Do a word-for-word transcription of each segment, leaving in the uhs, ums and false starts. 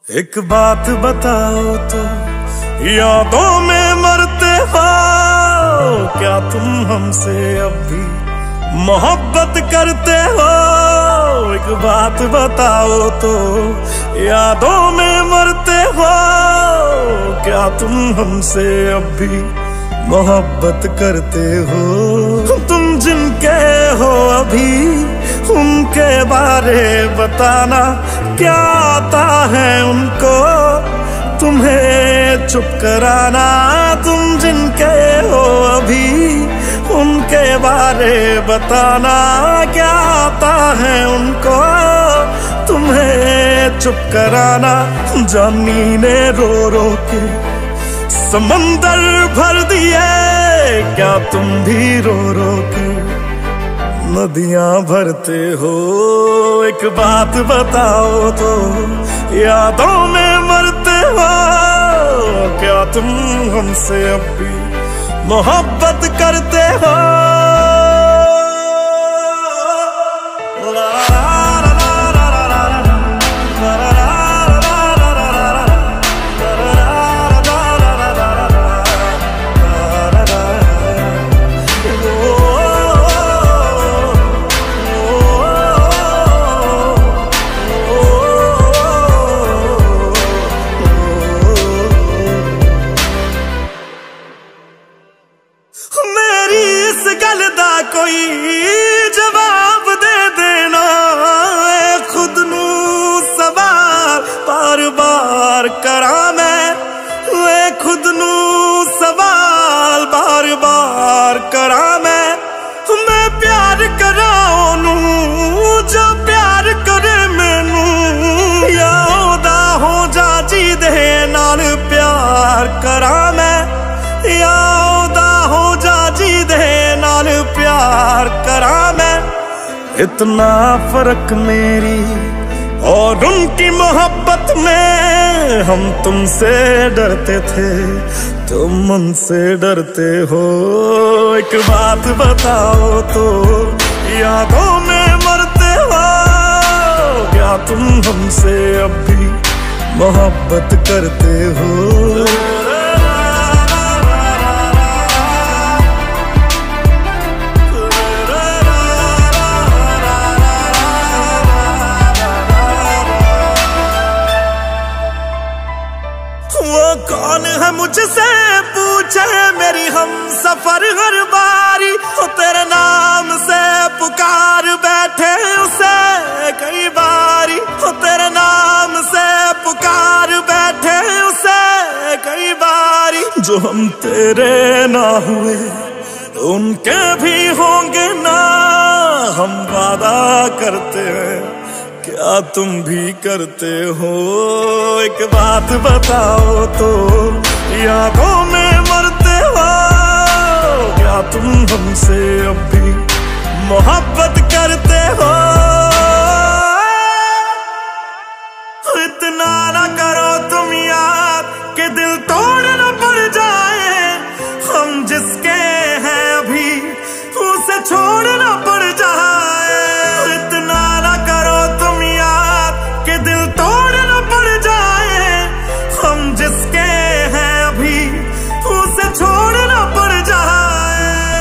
एक बात बताओ तो यादों में मरते हो क्या तुम हमसे अब भी मोहब्बत करते हो? एक बात बताओ तो यादों में मरते हो क्या तुम हमसे अब भी मोहब्बत करते हो? तुम जिनके हो अभी उनके बारे बताना, क्या आता है उनको तुम्हें चुप कराना? तुम जिनके हो अभी उनके बारे बताना, क्या आता है उनको तुम्हें चुप कराना? जानी ने रो रो के समंदर भर दिए, क्या तुम भी रो रो के नदियां भरते हो? एक बात बताओ तो यादों में मरते हो क्या तुम हमसे अब भी मोहब्बत करते हो? कोई जवाब दे देना, खुद नू सवाल बार बार करा मैं, खुद नू सवाल बार बार करा मैं। मैं प्यार करा ओनू जो प्यार करे मैनू, या ओदा हो जा जी दे नाल प्यार करा मैं, या ओदा हो जा जी दे नाल प्यार करा मैं। इतना फर्क मेरी और उनकी मोहब्बत में, हम तुमसे डरते थे तुम उनसे डरते हो। एक बात बताओ तो यादों में मरते हो क्या तुम हमसे अब भी मोहब्बत करते हो? कौन है मुझसे पूछे मेरी हम सफर हर बारी, हो तेरे नाम से पुकार बैठे उसे कई बारी, हो तेरे नाम से पुकार बैठे उसे कई बारी। जो हम तेरे ना हुए उनके भी होंगे ना, हम वादा करते हैं क्या तुम भी करते हो? एक बात बताओ तो यादों में मरते हो क्या तुम हमसे अब भी मोहब्बत करते हो? इतना ना करो तुम याद कि दिल तोड़ न पड़ जाए, हम जिसके हैं अभी उसे छोड़ न पड़ जाए। इतना ना करो तुम याद कि दिल तोड़ न पड़ जाए, हम जिसके हैं अभी उसे छोड़ न पड़ जाए।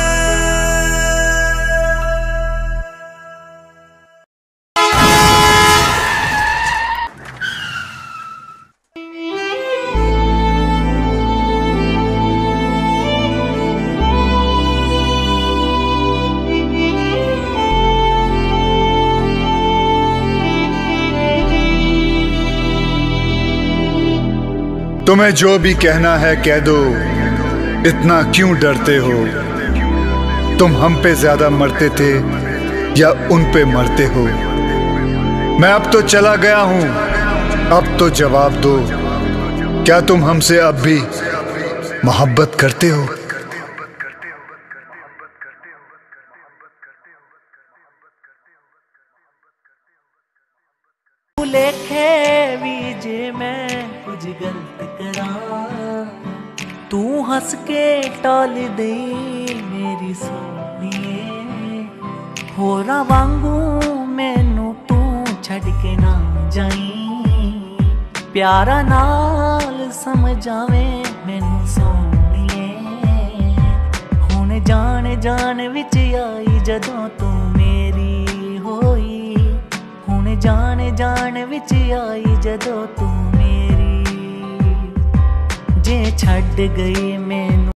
तुम्हें जो भी कहना है कह दो, इतना क्यों डरते हो? तुम हम पे ज्यादा मरते थे या उन पे मरते हो? मैं अब तो चला गया हूं, अब तो जवाब दो, क्या तुम हमसे अब भी मोहब्बत करते हो? लेखे भी जे मैं कुछ गलत करा, तू हंस के टाल दे मेरी सोनिए, होरा वांगू मैनू तू छड़ के ना जाई, प्यारा नाल समझावे मैनू सोहणीए। हुण जान जान विच आई जदों तू मेरी होई, हुण जान जान विच आई जदों तू मेरी। जे छड्ड गई मैनू